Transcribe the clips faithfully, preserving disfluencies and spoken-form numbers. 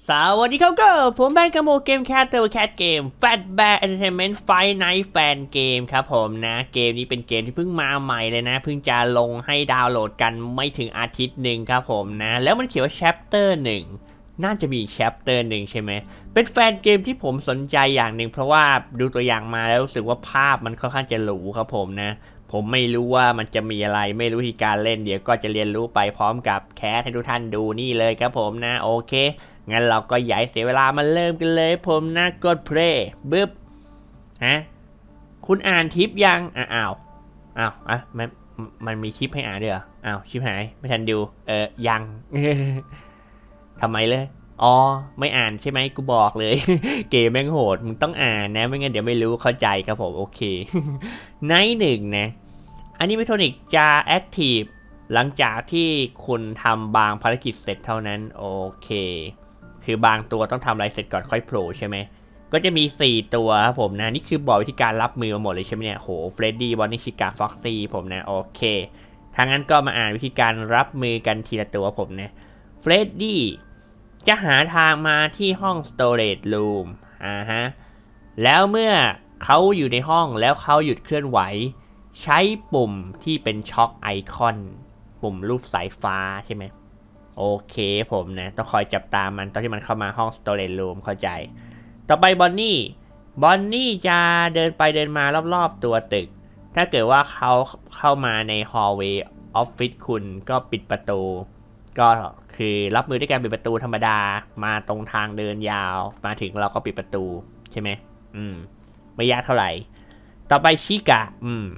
สวัสดีครับก็ผมแบงค์กโมเกมแคทเตอร์แคทเกม Fat Bear Entertainment Fight Night Fan Game ครับผมนะเกมนี้เป็นเกมที่เพิ่งมาใหม่เลยนะเพิ่งจะลงให้ดาวน์โหลดกันไม่ถึงอาทิตย์หนึ่งครับผมนะแล้วมันเขียนว่า Chapter หนึ่งน่าจะมี Chapter หนึ่งใช่ไหมเป็นแฟนเกมที่ผมสนใจอย่างหนึ่งเพราะว่าดูตัวอย่างมาแล้วรู้สึกว่าภาพมันค่อนข้างจะหรูครับผมนะผมไม่รู้ว่ามันจะมีอะไรไม่รู้วิธีการเล่นเดี๋ยวก็จะเรียนรู้ไปพร้อมกับแคสให้ทุกท่านดูนี่เลยครับผมนะโอเคงั้นเราก็อย่าเสียเวลามาเริ่มกันเลยผมนะกดเพลย์บึ๊บฮะคุณอ่านทิปยังอ้าวอ้าวอ่ะมันมันมีคลิปให้อ่านด้วยเหรออ้าวชิบหายไม่ทันดูเออยังทำไมเลยอ๋อไม่อ่านใช่ไหมกูบอกเลยเกมแม่งโหดมึงต้องอ่านนะไม่งั้นเดี๋ยวไม่รู้เข้าใจครับผมโอเคไนท์หนึ่งนะอันนี้เมทรอนิกจะแอคทีฟหลังจากที่คุณทำบางภารกิจเสร็จเท่านั้นโอเคคือบางตัวต้องทำอะไรเสร็จก่อนค่อยโผล่ใช่ไหมก็จะมีสี่ตัวครับผมนะนี่คือบอกวิธีการรับมือมาหมดเลยใช่ไหมเนี่ยโหเฟรดดี้บอนนี่ชิกาฟ็อกซี่ผมนะโอเคทางนั้นก็มาอ่านวิธีการรับมือกันทีละตัวผมนะเฟรดดี้จะหาทางมาที่ห้อง storage room อ่าฮะแล้วเมื่อเขาอยู่ในห้องแล้วเขาหยุดเคลื่อนไหวใช้ปุ่มที่เป็นช็อคไอคอนปุ่มรูปสายฟ้าใช่ไหมโอเคผมนะต้องคอยจับตามมันตอนที่มันเข้ามาห้อง storage room เข้าใจต่อไปบอนนี่บอนนี่จะเดินไปเดินมารอบๆตัวตึกถ้าเกิดว่าเขาเข้ามาใน hallway ออฟฟิศคุณก็ปิดประตูก็คือรับมือด้วยการปิดประตูธรรมดามาตรงทางเดินยาวมาถึงเราก็ปิดประตูใช่ไหมอืมไม่ยากเท่าไหร่ต่อไปชิกะอืม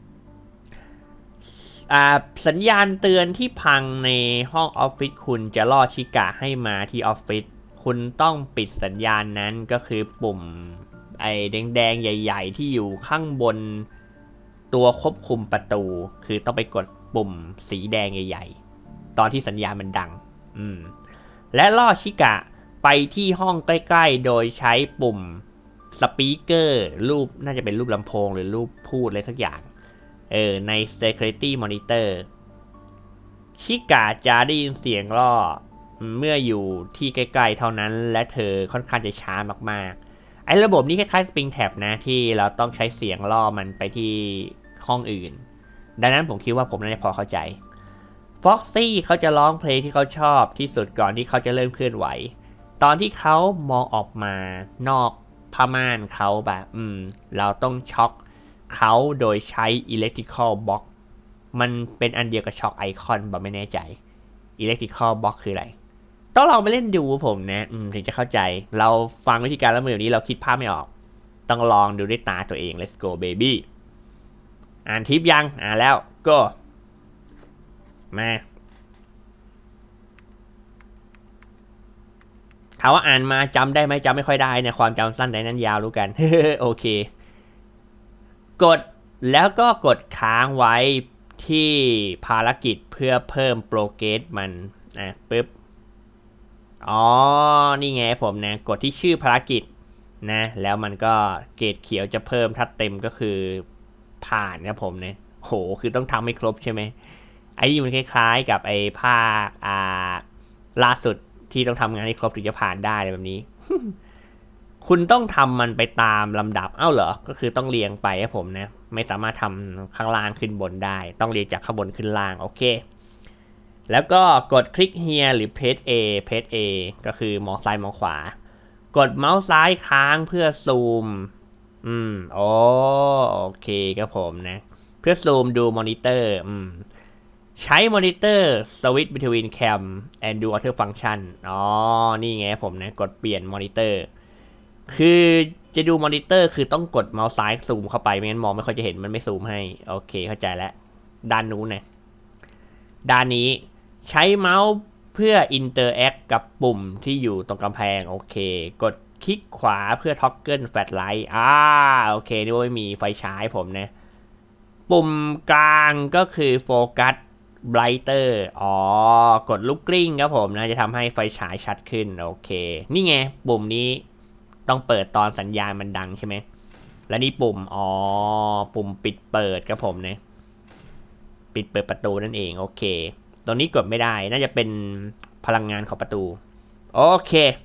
สัญญาณเตือนที่พังในห้องออฟฟิศคุณจะล่อชิกะให้มาที่ออฟฟิศคุณต้องปิดสัญญาณนั้นก็คือปุ่มไอ้แดงๆใหญ่ๆที่อยู่ข้างบนตัวควบคุมประตูคือต้องไปกดปุ่มสีแดงใหญ่ๆตอนที่สัญญาณมันดังอืมและล่อชิกะไปที่ห้องใกล้ๆโดยใช้ปุ่มสปีกเกอร์รูปน่าจะเป็นรูปลำโพงหรือรูปพูดอะไรสักอย่างเออใน security monitor ชิกะจะได้ยินเสียงล่อเมื่ออยู่ที่ใกล้ๆเท่านั้นและเธอค่อนข้างจะช้ามากๆไอ้ระบบนี้คล้ายๆ Spring Tab นะที่เราต้องใช้เสียงล่อมันไปที่ห้องอื่นดังนั้นผมคิดว่าผมน่าจะพอเข้าใจ Foxy เขาจะร้องเพลงที่เขาชอบที่สุดก่อนที่เขาจะเริ่มเคลื่อนไหวตอนที่เขามองออกมานอกผ้าม่านเขาแบบอืมเราต้องช็อกเขาโดยใช้ electrical box มันเป็นอันเดียวกับช็อคไอคอนแบบไม่แน่ใจ electrical box คืออะไรต้องลองไปเล่นดูผมนะถึงจะเข้าใจเราฟังวิธีการรับมือแบบนี้เราคิดภาพไม่ออกต้องลองดูด้วยตาตัวเอง let's go baby อ่านทิปยังอ่านแล้วก็มาถามว่าอ่านมาจำได้ไหมจำไม่ค่อยได้เนี่ยความจำสั้นแต่นั้นยาวรู้กัน โอเคกดแล้วก็กดค้างไว้ที่ภารกิจเพื่อเพิ่มโปรเกรสมันนะปึ๊บอ๋อนี่ไงผมนะกดที่ชื่อภารกิจนะแล้วมันก็เกรดเขียวจะเพิ่มถ้าเต็มก็คือผ่านครับผมนะโหคือต้องทำให้ครบใช่ไหมไอ้นี่มันคล้ายๆกับไอ้ภาคอ่าล่าสุดที่ต้องทำงานให้ครบถึงจะผ่านได้แบบนี้ คุณต้องทำมันไปตามลำดับเอ้าเหรอก็คือต้องเรียงไปครับผมนะไม่สามารถทำข้างล่างขึ้นบนได้ต้องเรียงจากข้างบนขึ้นล่างโอเคแล้วก็กดคลิก here หรือ press A press A ก็คือมองซ้ายมองขวากดเมาส์ซ้ายค้างเพื่อซูมอืมโอโอเคครับผมนะเพื่อซูมดูมอนิเตอร์อืมใช้มอนิเตอร์ switch between cam and do other function อ๋อนี่ไงผมนะกดเปลี่ยนมอนิเตอร์คือจะดูมอนิเตอร์คือต้องกดเมาส์ซ้ายซูมเข้าไปไม่งั้นมองไม่ค่อยจะเห็นมันไม่ซูมให้โอเคเข้าใจแล้วด้านนู้นนะด้านนี้ใช้เมาส์เพื่อ interact กับปุ่มที่อยู่ตรงกำแพงโอเคกดคลิกขวาเพื่อท็อกเกิลแฟลชไลท์อ่าโอเคนี่ว่าไม่มีไฟฉายผมนะปุ่มกลางก็คือโฟกัสไบรเตอร์อ๋อกดลูกกลิ้งครับผมนะจะทำให้ไฟฉายชัดขึ้นโอเคนี่ไงปุ่มนี้ต้องเปิดตอนสัญญาณมันดังใช่ไหมและนี่ปุ่มอ๋อปุ่มปิดเปิดครับผมนะปิดเปิดประตูนั่นเองโอเคตรงนี้กดไม่ได้น่าจะเป็นพลังงานของประตูโอเค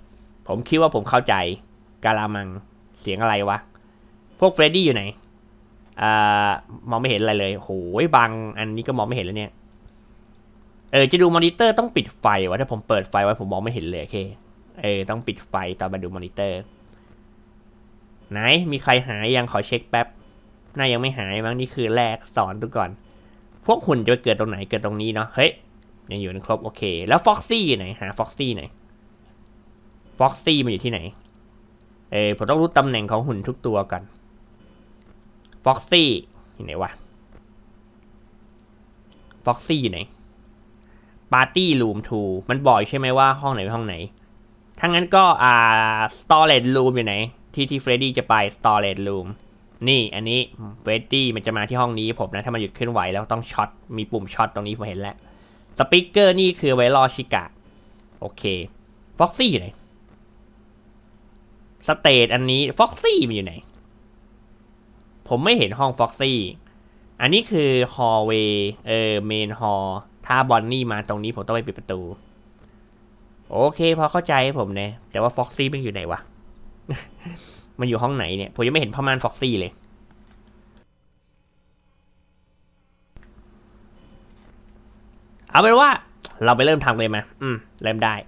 ผมคิดว่าผมเข้าใจกาลามังเสียงอะไรวะพวกเฟรดดี้อยู่ไหนอ่ามองไม่เห็นอะไรเลยโหยบางอันนี้ก็มองไม่เห็นแล้วเนี่ยเออจะดูมอนิเตอร์ต้องปิดไฟวะถ้าผมเปิดไฟไว้ผมมองไม่เห็นเลยโอเคเออต้องปิดไฟตอนมาดูมอนิเตอร์ไหนมีใครหายยังขอเช็คแป๊บน่ายังไม่หายมั้งนี่คือแรกสอนดูก่อนพวกหุ่นจะไปเกิดตรงไหนเกิดตรงนี้เนาะเฮ้ยยังอยู่ในครบโอเคแล้วฟ็อกซี่อยู่ไหนหาฟ็อกซี่หน่อยฟ็อกซี่มันอยู่ที่ไหนเออผมต้องรู้ตำแหน่งของหุ่นทุกตัวก่อนฟ็อกซี่อยู่ไหนวะฟ็อกซี่อยู่ไหนปาร์ตี้รูมทูมันบอกใช่ไหมว่าห้องไหนเป็นห้องไหนถ้างั้นก็อ่าสตอเรจรูมอยู่ไหนที่ที่เฟรดดี้จะไปสตอเรจรูมนี่อันนี้เฟรดดี้มันจะมาที่ห้องนี้ผมนะถ้ามันหยุดเคลื่อนไหวแล้วต้องช็อตมีปุ่มช็อตตรงนี้ผมเห็นแล้วสปีกเกอร์นี่คือไว้รอชิกะโอเคฟ็อกซี่อยู่ไหนสเตทอันนี้ฟ็อกซี่มันอยู่ไหนผมไม่เห็นห้องฟ็อกซี่อันนี้คือฮอลเวย์เออเมนฮอลถ้าบอนนี่มาตรงนี้ผมต้องไปปิดประตูโอเคพอเข้าใจผมเนี่ยแต่ว่าฟ็อกซี่มันอยู่ไหนวะ มันอยู่ห้องไหนเนี่ยผมยังไม่เห็นพ่อม่านฟ็อกซี่เลยเอาเป็นว่าเราไปเริ่มทำเลยมาอืมเริ่มได้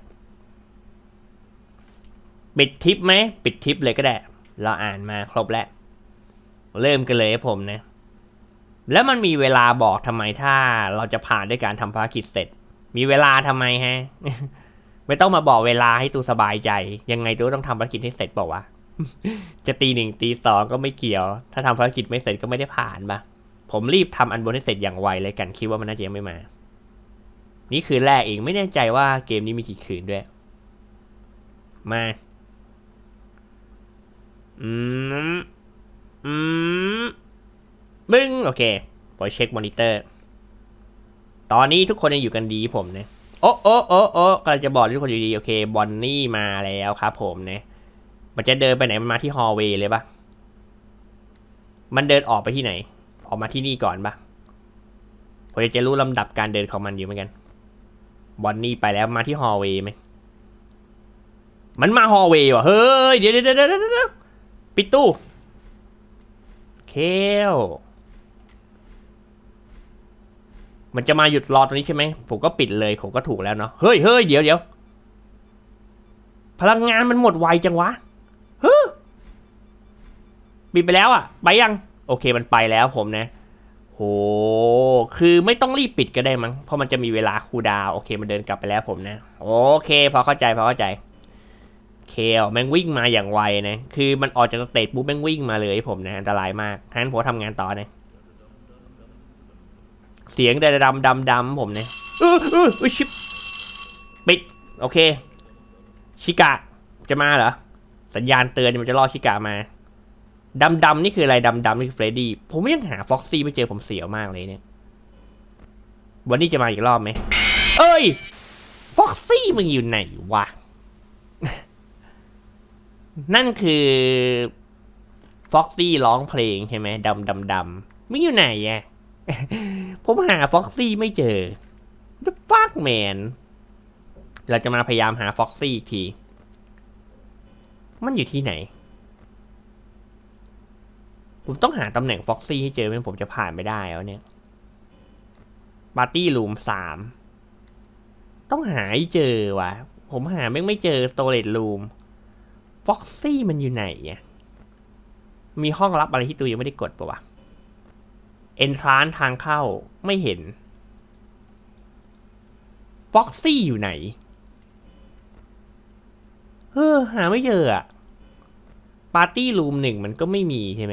ปิดทิปไหมปิดทิปเลยก็ได้เราอ่านมาครบแล้วเริ่มกันเลยผมนะแล้วมันมีเวลาบอกทำไมถ้าเราจะผ่านด้วยการทำภารกิจเสร็จมีเวลาทำไมฮะ ไม่ต้องมาบอกเวลาให้ตูสบายใจยังไงตูต้องทำภารกิจให้เสร็จเปล่าวะ จะตีหนึ่งตีสองก็ไม่เกี่ยวถ้าทำภารกิจไม่เสร็จก็ไม่ได้ผ่านปะผมรีบทำอันบนให้เสร็จอย่างไวเลยกันคิดว่ามันน่าจะยังไม่มานี่คืนแรกเองไม่แน่ใจว่าเกมนี้มีกี่คืนด้วยมาอืมอืมบึ้งโอเคพอเช็คมอนิเตอร์ตอนนี้ทุกคนยังอยู่กันดีผมเนี่ยโอ้โอ้โอ้โอ้กำลังจะบอกทุกคนอยู่ดีโอเคบอนนี่มาแล้วครับผมเนี่ยมันจะเดินไปไหนมันมาที่ฮอลเวย์เลยปะมันเดินออกไปที่ไหนออกมาที่นี่ก่อนปะผมจะรู้ลำดับการเดินของมันอยู่เหมือนกันบอนนี่ไปแล้วมาที่ฮอลเวย์ไหมมันมาฮอลเวย์ว่ะเฮ้ยเดี๋ยวเดี๋ยวเดี๋ยวเดี๋ยวปิดตู้เคลมันจะมาหยุดรอตรงนี้ใช่ไหมผมก็ปิดเลยผมก็ถูกแล้วเนาะเฮ้ยเฮ้ยเดี๋ยวเดี๋ยวพลังงานมันหมดไวจังวะเฮ้ยปิดไปแล้วอ่ะไปยังโอเคมันไปแล้วผมนะโหคือไม่ต้องรีบปิดก็ได้มั้งเพราะมันจะมีเวลาคูลดาวน์โอเคมันเดินกลับไปแล้วผมนะโอเคพอเข้าใจพอเข้าใจเคลแม่งวิ่งมาอย่างไวนะคือมันออกจากสเตจปุ๊บแม่งวิ่งมาเลยผมนะอันตรายมากท่านผมทำงานต่อนะเสียงดำดำดำดำผมเนี่ยเออเออเออชิปปิดโอเคชิกะจะมาเหรอสัญญาณเตือนมันจะล่อชิกะมาดำดำนี่คืออะไรดำดำนี่คือเฟรดดี้ผมยังหาฟ็อกซี่ไม่เจอผมเสียวมากเลยเนี่ยวันนี้จะมาอีกรอบไหมเอ้ยฟ็อกซี่มึงอยู่ไหนวะ นั่นคือฟ็อกซี่ร้องเพลงใช่ไหมดำดำดำไม่อยู่ไหนอะ ผมหาฟ็อกซี่ไม่เจอ The fuck man เราจะมาพยายามหาฟ็อกซี่อีกทีมันอยู่ที่ไหนผมต้องหาตำแหน่งฟ็อกซี่ให้เจอไม่งั้นผมจะผ่านไม่ได้แล้วเนี่ยปาร์ตี้รูมสามต้องหาให้เจอว่ะผมหาไม่ไม่เจอสโตเรจรูมฟ็อกซี่มันอยู่ไหนอ่ะมีห้องลับอะไรที่ตัวยังไม่ได้กดปะวะเอนทรานทางเข้าไม่เห็นฟ็อกซี่อยู่ไหนเฮ้อหาไม่เจออะปาร์ตี้รูมหนึ่งมันก็ไม่มีใช่ไหม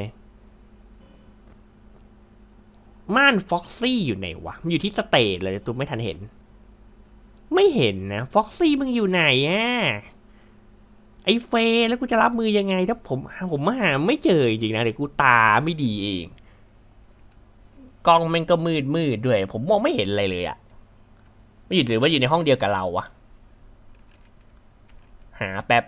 ม่านฟ็อกซี่อยู่ไหนวะมันอยู่ที่สเตจเลยตัวไม่ทันเห็นไม่เห็นนะฟ็อกซี่มึงอยู่ไหนอ่ะไอ้เฟย์แล้วกูจะรับมือยังไงถ้าผมผมหาไม่เจอจริงนะเดี๋ยวกูตาไม่ดีเองกล้องมันก็มืดมืดด้วยผมมองไม่เห็นอะไรเลยอะไม่อยู่หรือว่าอยู่ในห้องเดียวกับเราวะหาแป๊บ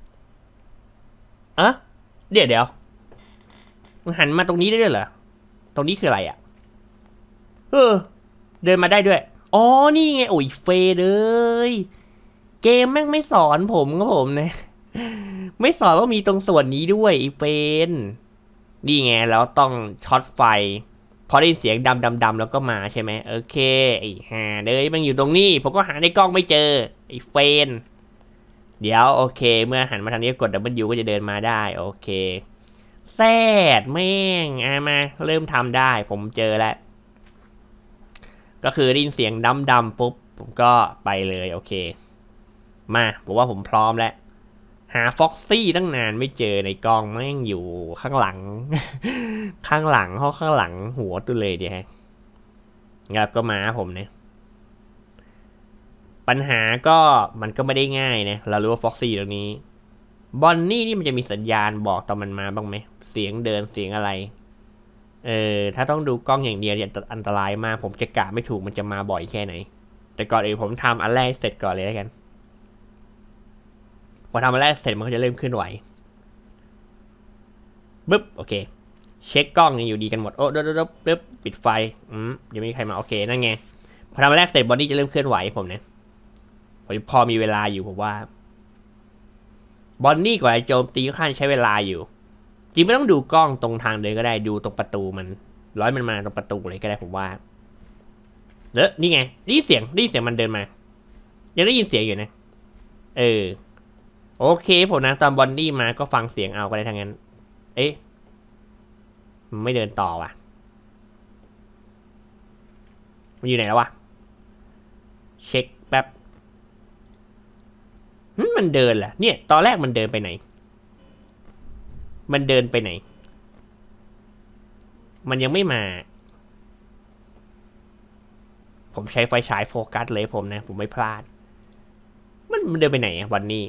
อะเดี๋ยวเดี๋ยวมึงหันมาตรงนี้ได้ด้วยเหรอตรงนี้คืออะไรอะเออเดินมาได้ด้วยอ๋อนี่ไงโอ้ยเฟย์เลยเกมแม่งไม่สอนผมครับผมนะไม่สอนว่ามีตรงส่วนนี้ด้วยไอ้เฟนนี่ไงแล้วต้องช็อตไฟพอได้ยินเสียงดำดำดำแล้วก็มาใช่ไหมโอเคไอ้ห่าเลยมันอยู่ตรงนี้ผมก็หาในกล้องไม่เจอไอ้เฟนเดี๋ยวโอเคเมื่อหันมาทางนี้กด ดับเบิลยู ก็จะเดินมาได้โอเคแซดแม่งอ่ะมาเริ่มทำได้ผมเจอแล้วก็คือได้ยินเสียงดำดำปุ๊บผมก็ไปเลยโอเคมาผมว่าผมพร้อมแล้วหาฟ็อกซี่ตั้งนานไม่เจอในกองแม่งอยู่ข้างหลัง ข้างหลังห้องข้างหลังหัวตัวเลยเดี๋ยวงับก็มาผมเนี่ยปัญหาก็มันก็ไม่ได้ง่ายนะเรารู้ว่าฟ็อกซี่ตรงนี้บอนนี่นี่มันจะมีสัญญาณบอกตอนมันมาบ้างไหมเสียงเดินเสียงอะไรเออถ้าต้องดูกล้องอย่างเดียวจะอันตรายมากผมจะกะไม่ถูกมันจะมาบ่อยแค่ไหนแต่ก่อนอื่นผมทำอันแรกเสร็จก่อนเลยแล้วกันพอทำอันแรกเสร็จมันก็จะเริ่มเคลื่อนไหวปึ๊บโอเคเช็คกล้องยังอยู่ดีกันหมดโอ้เดี๋ยวเดี๋ยวปึ๊บปิดไฟอืมยังไม่มีใครมาโอเคนั่นไงพอทำอันแรกเสร็จบอดี้จะเริ่มเคลื่อนไหวผมเนี่ยผมพอมีเวลาอยู่ผมว่าบอนนี่กว่าจะโจมตีค่อนข้างใช้เวลาอยู่จริงไม่ต้องดูกล้องตรงทางเดินก็ได้ดูตรงประตูมันร้อยมันมาตรงประตูเลยก็ได้ผมว่าเนอะนี่ไงได้ยินเสียงได้ยินเสียงมันเดินมายังได้ยินเสียงอยู่นะเออโอเคผมนะตอนบอนนี่มาก็ฟังเสียงเอาก็ได้ทั้งนั้นเอ๊ะมันไม่เดินต่อว่ะมันอยู่ไหนแล้ววะเช็คแป๊บมันเดินแหละเนี่ยตอนแรกมันเดินไปไหนมันเดินไปไหนมันยังไม่มาผมใช้ไฟฉายโฟกัสเลยผมนะผมไม่พลาดมันมันเดินไปไหนอะวันนี้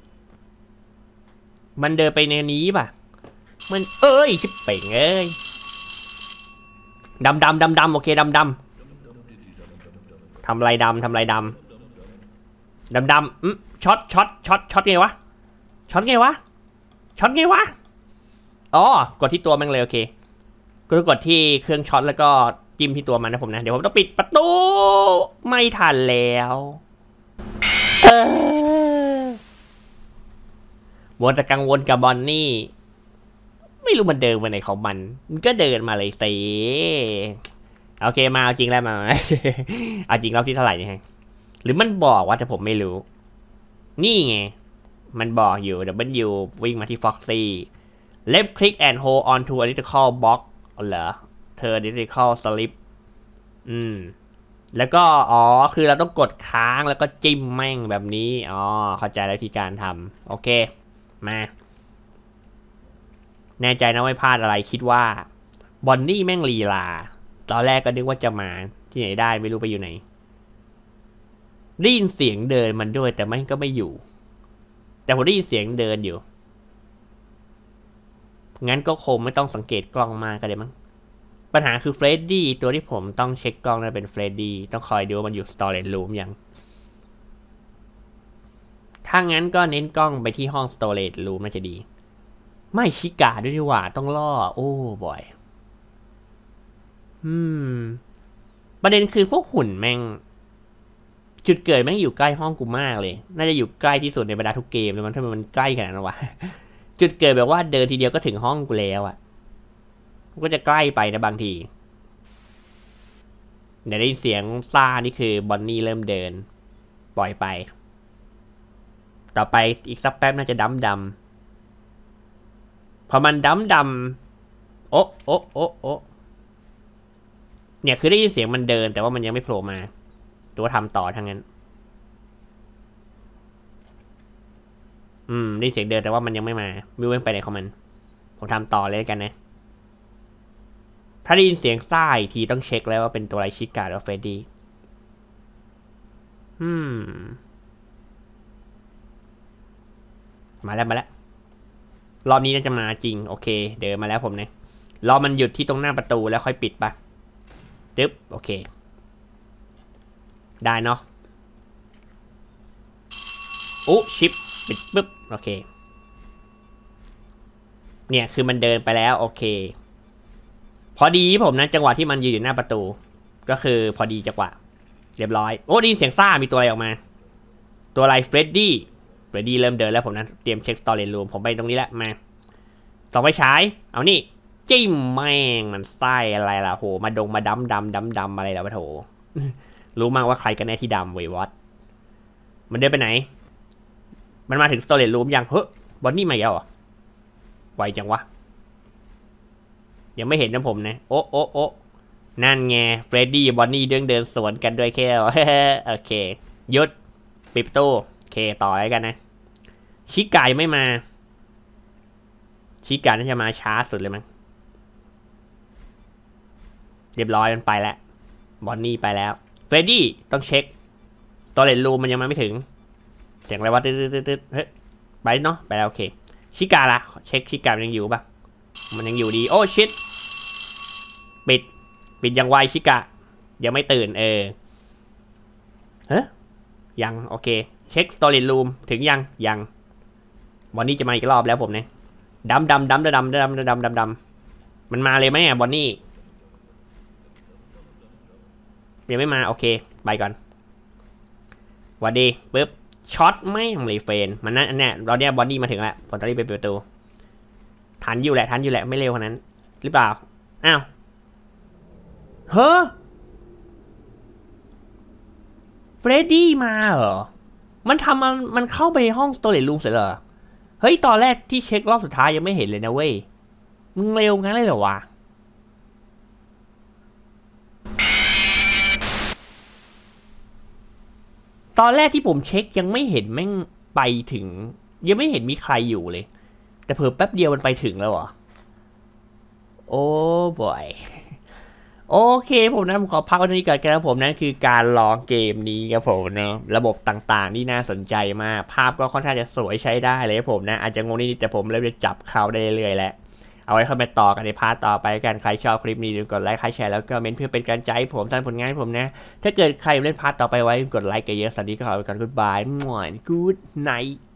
มันเดินไปในนี้ป่ะมันเอ้ยชิบเป่งเอ้ยดำดำดำดำโอเคดำดำทำไรดำทำไรดำดำดำอืมช็อตช็อตช็อตช็อตไงวะช็อตไงวะช็อตไงวะอ๋อกดที่ตัวมันเลยโอเคก็กดที่เครื่องช็อตแล้วก็จิ้มที่ตัวมันนะผมนะเดี๋ยวผมต้องปิดประตูไม่ทันแล้วเออมัวแต่กังวลกับบอนนี่ไม่รู้มันเดินไปไหนของมันมันก็เดินมาเลยสิโอเคมาเอาจริงแล้วมาเอาจริงรอบที่เท่าไหร่นี่ฮะหรือมันบอกว่าแต่ผมไม่รู้นี่ไงมันบอกอยู่เดี๋ยวมันอยู่วิ่งมาที่ฟ็อกซี่left click and hold on to electrical box เหรอเธอ electrical slip อืมแล้วก็อ๋อคือเราต้องกดค้างแล้วก็จิ้มแม่งแบบนี้อ๋อเข้าใจแล้วที่การทำโอเคมาแน่ใจนะไม่พลาดอะไรคิดว่าบอนนี่แม่งลีลาตอนแรกก็นึกว่าจะมาที่ไหนได้ไม่รู้ไปอยู่ไหนได้ยินเสียงเดินมันด้วยแต่มันก็ไม่อยู่แต่ผมได้ยินเสียงเดินอยู่งั้นก็คงไม่ต้องสังเกตกล้องมากก็ได้มั้งปัญหาคือเฟรดดี้ตัวที่ผมต้องเช็คกล้องนั้นเป็นเฟรดดี้ต้องคอยดูว่ามันอยู่สตอเรจรูมยังถ้างั้นก็เน้นกล้องไปที่ห้องสตอเรจรูมน่าจะดีไม่ชิกาด้วยดีกว่าต้องล่อโอ้บ่อยอืมประเด็นคือพวกหุ่นแม่งจุดเกิดแม่งอยู่ใกล้ห้องกูมากเลยน่าจะอยู่ใกล้ที่สุดในบรรดาทุกเกมเลยมันทำไมมันใกล้ขนาดนั้นวะจุดเกิดแบบว่าเดินทีเดียวก็ถึงห้องกูแล้วอ่ะก็จะใกล้ไปนะบางทีเดี๋ยวได้ยินเสียงซ่านี่คือบอนนี่เริ่มเดินปล่อยไปต่อไปอีกสักแป๊บน่าจะดำดำพอมันดำดำโอ๊ะโอ๊ะโอ๊ะโอ๊ะเนี่ยคือได้ยินเสียงมันเดินแต่ว่ามันยังไม่โผล่มาตัวทำต่อทั้งนั้นอืมได้เสียงเดินแต่ว่ามันยังไม่มาไม่รู้ไปไหนของมันผมทำต่อเลยกันนะถ้าได้ยินเสียงซ่าอีกทีต้องเช็คแล้วว่าเป็นตัวอะไรชิกาหรือเฟรดดี้อืมมาแล้วมาแล้วรอบนี้น่าจะมาจริงโอเคเดินมาแล้วผมเนี่ยรอมันหยุดที่ตรงหน้าประตูแล้วค่อยปิดปะดึ๊บโอเคได้เนาะโอ้ชิปปิดปึ๊บโอเคเนี่ยคือมันเดินไปแล้วโอเคพอดีผมนะจังหวะที่มันยืนอยู่หน้าประตูก็คือพอดีจังหวะเรียบร้อยโอ้ได้ยินเสียงซ่ามีตัวอะไรออกมาตัวอะไรเฟรดดี้เฟรดดี้เริ่มเดินแล้วผมนะเตรียมเช็คสตอเรจรูมผมไปตรงนี้แหละมาส่องไฟฉายเอานี่จิ้มแม่งมันไส้อะไรล่ะโหมาดงมาดำดำดำดำอะไรล่ะวะโถรู้มั้งว่าใครกันแน่ที่ดำเวยวอตมันเดินไปไหนมันมาถึงสตอเรจรูมยังเฮ้ยบอนนี่มาแล้วเหรอไวจังวะยังไม่เห็นนะผมนะโอ้โอ้โอ้นั่นไงเฟรดดี้บอนนี่เดินเดินสวนกันด้วยแค่โอเคยุดปิดประตูโอเคต่อแล้วกันนะชิกายไม่มาชิกาน่าจะมาช้าสุดเลยมั้งเรียบร้อยมันไปแล้วบอนนี่ไปแล้วเฟรดดี้ต้องเช็คตัวเลนรูมมันยังมาไม่ถึงเสียงอะไรวะตึ๊ดตึ๊ดตึ๊ดเฮ้ยไปเนาะไปแล้วโอเคชิกาละเช็คชิกามันยังอยู่ปะมันยังอยู่ดีโอ้ชิดปิดปิดยังไวชิกายังไม่ตื่นเออเฮ้ยยังโอเคเช็คสตอรี่รูมถึงยังยังบอนนี่จะมาอีกรอบแล้วผมเนี่ยดำดำดำดำดำดำดำดำดำมันมาเลยไหมอ่ะบอนนี่ยังไม่มาโอเคไปก่อนวันดีปึ๊บช็อตไม่ทำรีเฟนมันนั่นเนี่ยเราเนี่ยบอนนี่มาถึงแล้วผมต้องรีบไปเปิดประตูทันอยู่แหละทันอยู่แหละไม่เร็วขนาดนั้นหรือเปล่าอ้าวเฮ้อเฟรดดี้มาเหรอมันทำมันมันเข้าไปห้องสโตรจรูมเสร็จเหรอเฮ้ยตอนแรกที่เช็ครอบสุดท้ายยังไม่เห็นเลยนะเว้ยมึงเร็วงั้นเลยเหรอวะตอนแรกที่ผมเช็คยังไม่เห็นแม่งไปถึงยังไม่เห็นมีใครอยู่เลยแต่เพิ่มแป๊บเดียวมันไปถึงแล้วเหรอโอ้บอยโอเคผมนะผมขอพักวันนี้ก่อนกันนะผมนั่นคือการลองเกมนี้ครับผมนะระบบต่างๆนี่น่าสนใจมากภาพก็ค่อนข้างจะสวยใช้ได้เลยครับผมนะอาจจะงงนิดแต่ผมเริ่มจะจับเขาได้เรื่อยๆแล้วเอาไว้เข้าไปต่อกันในพาร์ทต่อไปกันใครชอบคลิปนี้อย่าลืมกดไลค์ใครแชร์แล้วก็เมนเพื่อเป็นการใจผมสร้างผลงานให้ผมนะถ้าเกิดใครเล่นพาร์ทต่อไปไว้กดไลค์กันเยอะสันนี้ก็ขอไปก่อนกู๊ดบายหมอนกู๊ดไนท์